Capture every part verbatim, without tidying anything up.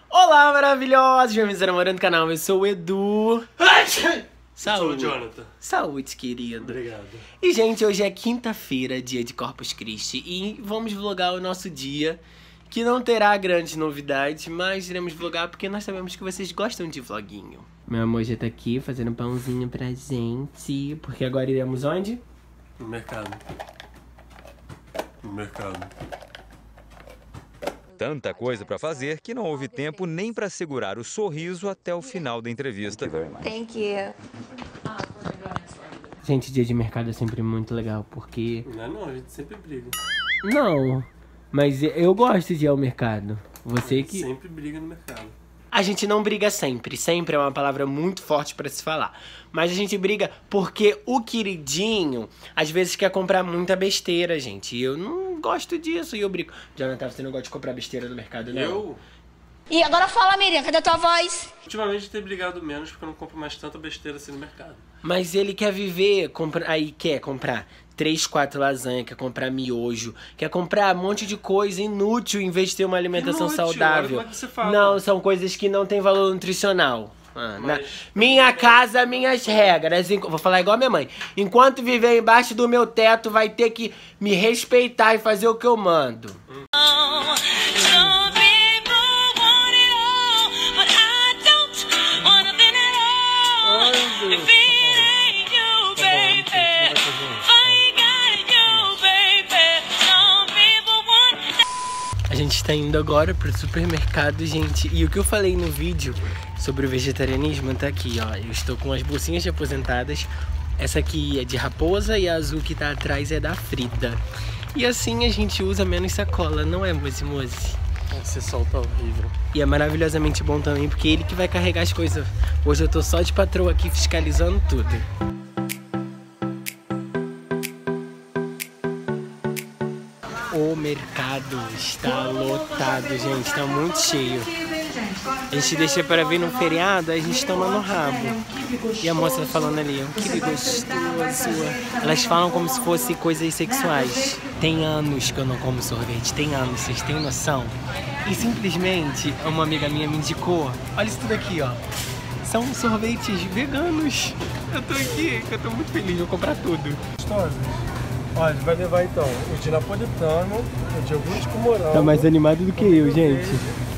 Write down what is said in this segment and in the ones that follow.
Olá, maravilhosos! Bem-vindos ao Namorando Canal, eu sou o Edu. Saúde. Sou o Jonathan. Saúde, querido. Obrigado. E, gente, hoje é quinta-feira, dia de Corpus Christi, e vamos vlogar o nosso dia, que não terá grandes novidades, mas iremos vlogar porque nós sabemos que vocês gostam de vloguinho. Meu amor já tá aqui fazendo pãozinho pra gente, porque agora iremos onde? No mercado. No mercado. Tanta coisa para fazer que não houve tempo nem para segurar o sorriso até o final da entrevista. Thank you. Gente, dia de mercado é sempre muito legal, porque... Não é não, a gente sempre briga. Não, mas eu gosto de ir ao mercado. Você que... Sempre briga no mercado. A gente não briga sempre, sempre é uma palavra muito forte pra se falar. Mas a gente briga porque o queridinho, às vezes, quer comprar muita besteira, gente. E eu não gosto disso e eu brigo. Jonathan, você não gosta de comprar besteira no mercado, não? Eu? E agora fala, Miriam, cadê a tua voz? Ultimamente tem brigado menos porque eu não compro mais tanta besteira assim no mercado. Mas ele quer viver, compra... aí quer comprar três, quatro lasanha, quer comprar miojo, quer comprar um monte de coisa inútil em vez de ter uma alimentação Inútil, saudável. olha como é que você fala. Não, são coisas que não têm valor nutricional. Ah, Mas- na... Minha casa, minhas regras. Enqu- Vou falar igual a minha mãe. Enquanto viver embaixo do meu teto, vai ter que me respeitar e fazer o que eu mando. Hum. A gente está indo agora pro supermercado, gente. E o que eu falei no vídeo sobre o vegetarianismo tá aqui, ó. Eu estou com as bolsinhas de aposentadas. Essa aqui é de raposa e a azul que tá atrás é da Frida. E assim a gente usa menos sacola, não é, mozi mozi? Esse sol tá horrível. E é maravilhosamente bom também, porque é ele que vai carregar as coisas. Hoje eu tô só de patroa aqui fiscalizando tudo. O mercado está lotado, gente, tá muito cheio. A gente deixa para ver no feriado, aí a gente toma no rabo. E a moça tá falando ali, ó, que gostoso. Elas falam como se fosse coisas sexuais. Tem anos que eu não como sorvete, tem anos, vocês têm noção? E simplesmente uma amiga minha me indicou, olha isso tudo aqui, ó. São sorvetes veganos. Eu tô aqui, eu tô muito feliz, vou comprar tudo. Gostoso. Olha, a gente vai levar então o de napolitano, o de iogurte com morango. Tá mais animado do que eu, gente.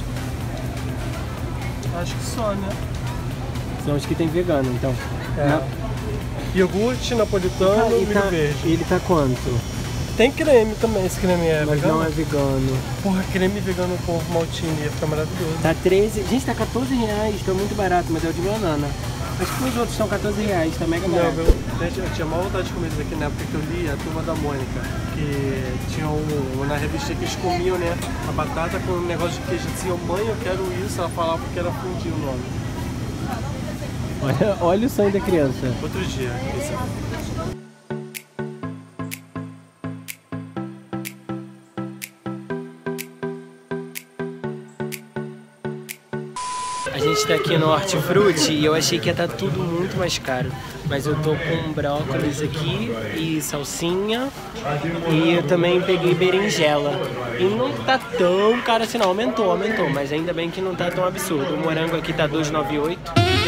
Acho que só, né? São os que tem vegano, então. É. Na... Iogurte, napolitano e e milho tá, verde. ele tá quanto? Tem creme também, esse creme é Mas vegano? não é vegano. Porra, creme vegano com ovo maltine ia ficar maravilhoso. Tá treze... Gente, tá quatorze reais, tá muito barato, mas é o de banana. Acho que os outros estão quatorze reais, tá mega Não, barato. eu, eu tinha maior vontade de comer isso aqui na época que eu li a Turma da Mônica. Que tinha um, na revista que eles comiam, né? A batata com um negócio de queijo. Assim, eu, mãe, eu quero isso. Ela falava que era fundir o nome. Olha, olha o sonho da criança. Outro dia. Esse... A gente tá aqui no Hortifruti e eu achei que ia estar tudo muito mais caro. Mas eu tô com brócolis aqui e salsinha. E eu também peguei berinjela. E não tá tão caro assim não, aumentou, aumentou. Mas ainda bem que não tá tão absurdo. O morango aqui tá dois reais e noventa e oito centavos.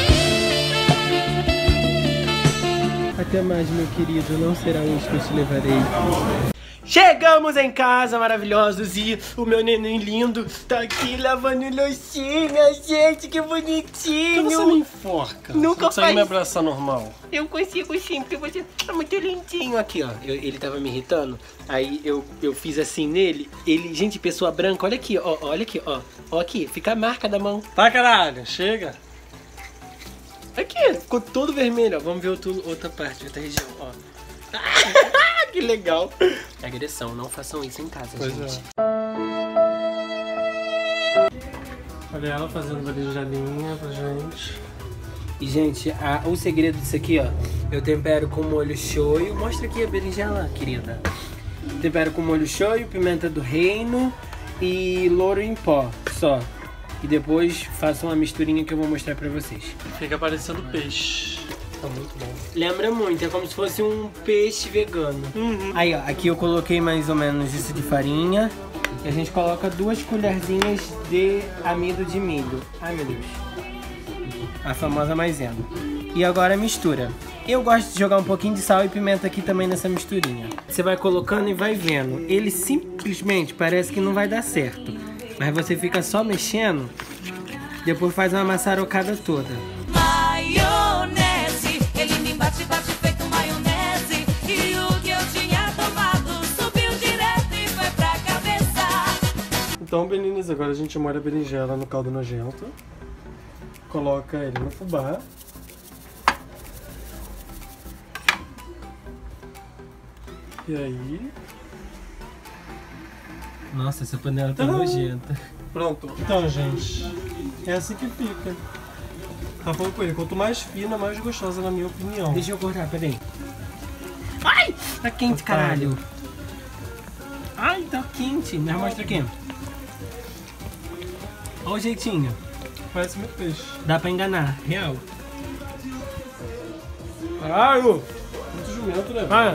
Até mais, meu querido, não será hoje que eu te levarei. Chegamos em casa, maravilhosos, e o meu neném lindo tá aqui lavando loucinha, gente, que bonitinho. Por que você me enforca? Nunca Você consegue faz- me abraçar normal? Eu consigo sim, porque você tá muito lindinho aqui, ó. Eu- ele tava me irritando, aí eu, eu fiz assim nele, ele, gente, pessoa branca, olha aqui, ó, olha aqui, ó. Ó aqui, fica a marca da mão. Tá, caralho, chega. Aqui, ficou todo vermelho, ó. Vamos ver outro, outra parte, outra região, ó. Que legal. É agressão, não façam isso em casa, Pois gente. é. Olha ela fazendo berinjelinha pra gente. E, gente, a- o segredo disso aqui, ó, eu tempero com molho shoyu. Mostra aqui a berinjela, querida. Tempero com molho shoyu, pimenta do reino e louro em pó, só. E depois faço uma misturinha que eu vou mostrar pra vocês. Fica parecendo peixe. Tá muito bom. Lembra muito, é como se fosse um peixe vegano. Uhum. Aí, ó, aqui eu coloquei mais ou menos isso de farinha. E a gente coloca duas colherzinhas de amido de milho. Ai, meu Deus. A famosa maisena. E agora mistura. Eu gosto de jogar um pouquinho de sal e pimenta aqui também nessa misturinha. Você vai colocando e vai vendo. Ele simplesmente parece que não vai dar certo. Mas você fica só mexendo, depois faz uma maçarocada toda. Maionese, ele me bate, bate feito maionese. E o que eu tinha tomado subiu direto e foi pra cabeça. Então, meninas, agora a gente molha a berinjela no caldo nojento. Coloca ele no fubá. E aí... Nossa, essa panela tá Tadã! nojenta. Pronto. Então, gente, é assim que fica. Tá falando com ele, quanto mais fina, mais gostosa, na minha opinião. Deixa eu cortar, peraí. Ai! Tá quente, caralho. Ai, tá quente. Me mostra aqui. Olha o jeitinho. Parece meu peixe. Dá pra enganar, real. Caralho! Muito jumento, né? Ah.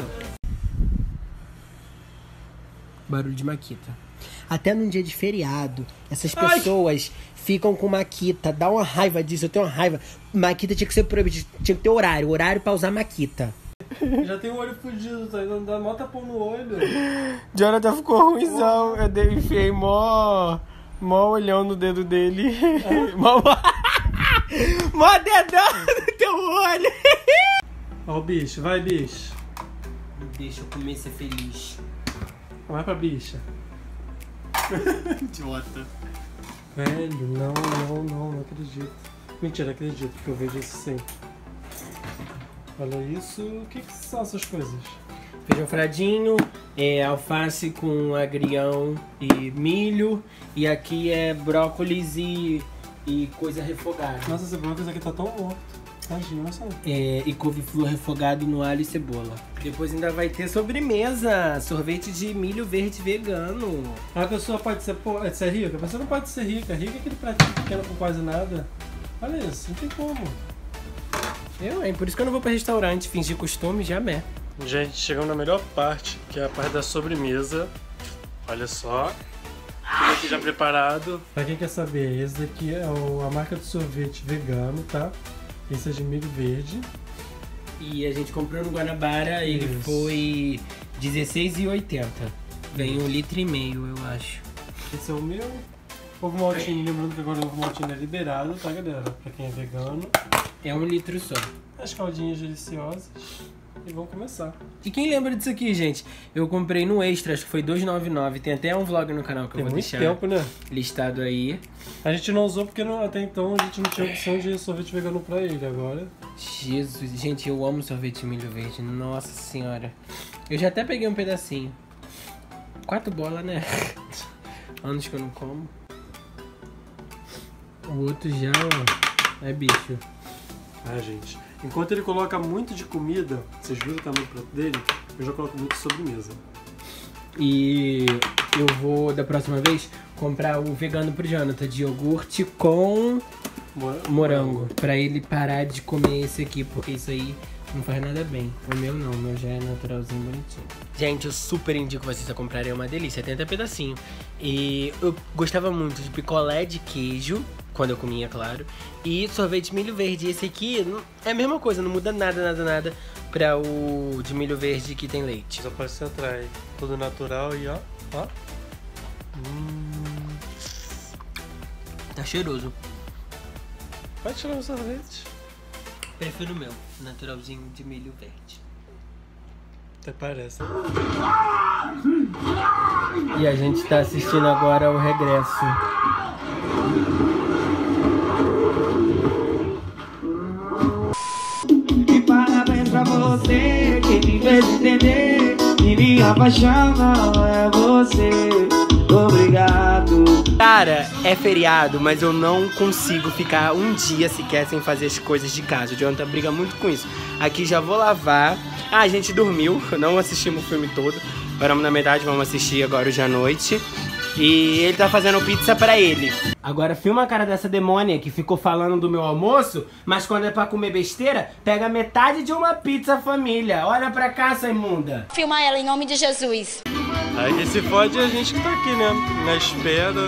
Barulho de maquita. Até num dia de feriado, essas pessoas Ai. ficam com maquita. Dá uma raiva disso, eu tenho uma raiva. Maquita tinha que ser proibido, tinha que ter horário. Horário pra usar maquita. Já tem o olho fudido, tá indo dar mó tapão no olho. Jonathan ficou ruimzão. Eu dei, enfiei mó, mó olhão no dedo dele. Ah. mó, mó dedão no teu olho. Ó o bicho, vai bicho. Deixa eu comer ser feliz. Vai pra bicha. Idiota. Velho, não, não, não, não acredito. Mentira, acredito, porque eu vejo isso sempre. Olha isso, o que, que são essas coisas? Feijão fradinho, é, alface com agrião e milho. E aqui é brócolis e, e coisa refogada. Nossa, esse brócolis aqui tá tão morto. Imagina só. É, e couve-flor refogado no alho e cebola. Depois ainda vai ter sobremesa, sorvete de milho verde vegano. A pessoa pode ser, pode ser rica? A pessoa não pode ser rica. Rica é aquele pratinho pequeno com quase nada. Olha isso, não tem como. Eu, é por isso que eu não vou pra restaurante, fingir costume, jamais. Gente, chegamos na melhor parte, que é a parte da sobremesa. Olha só. Tudo aqui já preparado. Pra quem quer saber, esse daqui é o, a marca do sorvete vegano, tá? Esse é de milho verde. E a gente comprou no Guanabara, ele Isso. foi dezesseis reais e oitenta centavos. Vem um litro e meio, eu acho. Esse é o meu. Ovo maltine, lembrando que agora o ovo maltine é liberado, tá, galera? Pra quem é vegano. É um litro só. As caldinhas deliciosas. E vamos começar. E quem lembra disso aqui, gente? Eu comprei no Extra, acho que foi dois reais e noventa e nove centavos. Tem até um vlog no canal que Tem eu vou muito deixar tempo, né? listado aí. A gente não usou porque não, até então a gente não tinha opção de sorvete vegano pra ele agora. Jesus, gente, eu amo sorvete de milho verde. Nossa senhora. Eu já até peguei um pedacinho. Quatro bolas, né? Anos que eu não como. O outro já, ó, é bicho. Ah, gente. Enquanto ele coloca muito de comida, vocês viram o tamanho do prato dele? Eu já coloco muito de sobremesa. E eu vou, da próxima vez, comprar o vegano pro Jonathan, de iogurte com Morango. morango. Pra ele parar de comer esse aqui, porque isso aí não faz nada bem. O meu não, o meu já é naturalzinho, bonitinho. Gente, eu super indico vocês a comprarem, é uma delícia, tem até pedacinho. E eu gostava muito de picolé de queijo, quando eu comia, claro. E sorvete de milho verde. Esse aqui é a mesma coisa, não muda nada, nada, nada pra o de milho verde que tem leite. Só pode ser atrás. Tudo natural e ó, ó. Hum. Tá cheiroso. Pode tirar o sorvete. Prefiro o meu, naturalzinho de milho verde. Até parece. E a gente tá assistindo agora o regresso. E parabéns pra você que me fez entender que minha paixão não é você. Obrigado. Cara, é feriado, mas eu não consigo ficar um dia sequer sem fazer as coisas de casa. O Jonathan briga muito com isso. Aqui já vou lavar. Ah, a gente dormiu, não assistimos o filme todo. Paramos na metade, vamos assistir agora hoje à noite. E ele tá fazendo pizza pra ele. Agora filma a cara dessa demônia que ficou falando do meu almoço, mas quando é pra comer besteira, pega metade de uma pizza família. Olha pra cá, sua imunda. Filma ela em nome de Jesus. Aí quem se fode é a gente que tá aqui, né? Na espera.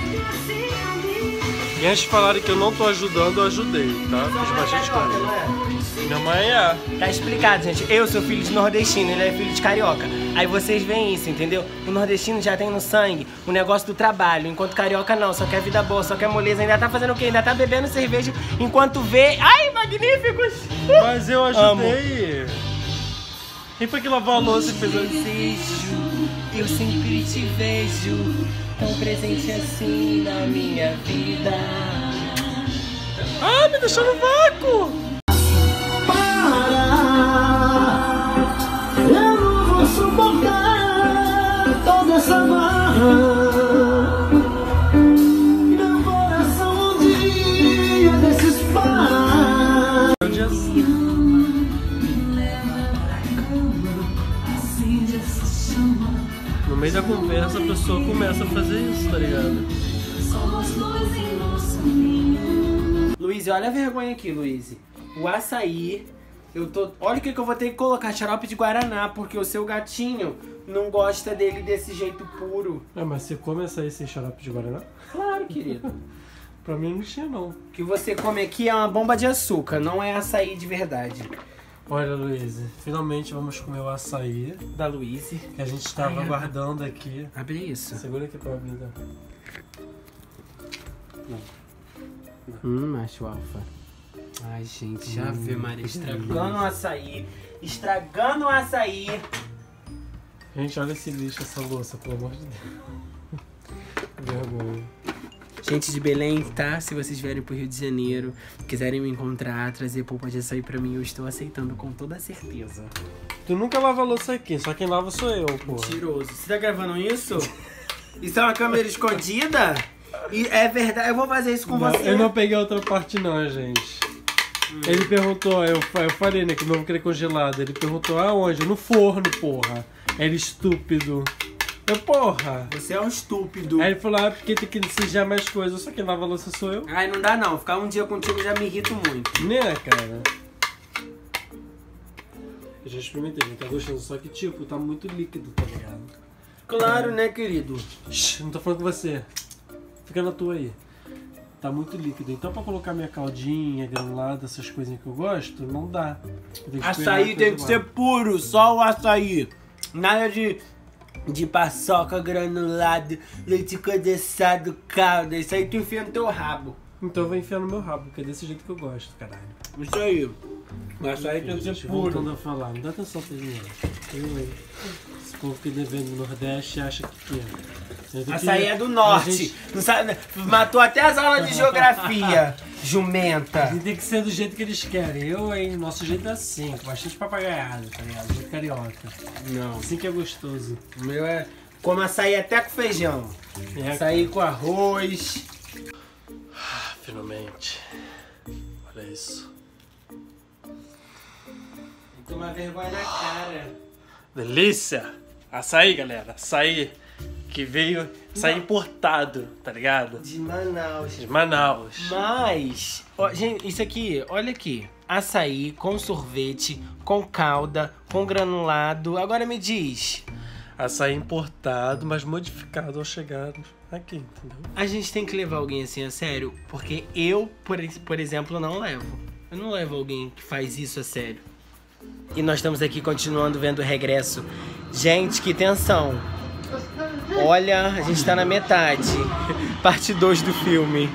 E antes de falarem que eu não tô ajudando, eu ajudei, tá? Fiz bastante coisa. Minha mãe é. Tá explicado, gente. Eu sou filho de nordestino, ele é filho de carioca. Aí vocês veem isso, entendeu? O nordestino já tem no sangue o negócio do trabalho, enquanto carioca não, só quer vida boa, só quer moleza. Ainda tá fazendo o quê? Ainda tá bebendo cerveja enquanto vê... Ai, magníficos! Mas eu ajudei. Quem foi que lavou a louça e fez Eu isso? desejo, eu sempre te vejo tão presente assim na minha vida. Ah, me deixou no vácuo! Eu não vou suportar toda essa barra. Meu coração um dia desses parar. No meio da conversa, a pessoa começa a fazer isso, tá ligado? Luiz, olha a vergonha aqui, Luiz. O açaí, eu tô... Olha o que, que eu vou ter que colocar, xarope de guaraná, porque o seu gatinho não gosta dele desse jeito puro. É, mas você come açaí sem xarope de guaraná? Claro, querido. Pra mim não tinha, não. O que você come aqui é uma bomba de açúcar, não é açaí de verdade. Olha, Luiz, finalmente vamos comer o açaí Da Luiz. que a gente estava Ai, guardando aqui. Abre isso. Segura aqui pra eu abrir. Tá? Hum, macho alfa. Ai, gente, já viu, Maria, estragando o açaí. Estragando o açaí. Gente, olha esse lixo, essa louça, pelo amor de Deus. Vergonha. Gente de Belém, tá? Se vocês vierem pro Rio de Janeiro, quiserem me encontrar, trazer polpa de açaí pra mim, eu estou aceitando com toda certeza. Tu nunca lava a louça aqui, só quem lava sou eu, pô. Mentiroso. Você tá gravando isso? Isso é uma câmera escondida? E é verdade, eu vou fazer isso com Não, você. eu não peguei a outra parte não, gente. Hum. Ele perguntou, eu, eu falei, né, que não vou querer congelado. Ele perguntou, aonde? No forno, porra. Ele estúpido. Eu, porra. Você é um estúpido. Aí ele falou, ah, porque tem que sujar mais coisas. Só quem lava a louça sou eu. Ai, não dá não. Ficar um dia contigo já me irrito muito. Né, cara? Eu já experimentei, não tá gostando. Só que, tipo, tá muito líquido, tá ligado? Claro, né, querido? Shhh, não tô falando com você. Fica na tua aí. Tá muito líquido. Então pra colocar minha caldinha, granulada, essas coisinhas que eu gosto, não dá. Eu tenho que esperar Açaí a tem coisa que lá. ser puro, só o açaí. Nada de, de paçoca granulado, leite condensado, calda. Isso aí tu enfia no teu rabo. Então eu vou enfiar no meu rabo, porque é desse jeito que eu gosto, caralho. Isso aí. O açaí tem que ser Gente, puro. voltando a falar, não dá atenção pra ele não. Eu, hein? Esse povo que vem do Nordeste acha que que é. Açaí é do norte. A gente, Não sabe, matou até as aulas de geografia, jumenta. a gente tem que ser do jeito que eles querem. Eu, hein, nosso jeito é assim, com bastante papagaiado, tá ligado? Do jeito carioca. Não, Assim que é gostoso. o meu é... Como açaí até com feijão. É, Açaí com arroz. finalmente. Olha isso. Toma vergonha na cara. Delícia! Açaí, galera. Açaí que veio, açaí importado, tá ligado? De Manaus. De Manaus. Mas, ó, gente, isso aqui, olha aqui. Açaí com sorvete, com calda, com granulado. Agora me diz. Açaí importado, mas modificado ao chegar aqui, entendeu? A gente tem que levar alguém assim a sério? Porque eu, por, por exemplo, não levo. Eu não levo alguém que faz isso a sério. E nós estamos aqui continuando vendo o regresso. Gente, que tensão. Olha, a gente tá na metade. Parte dois do filme.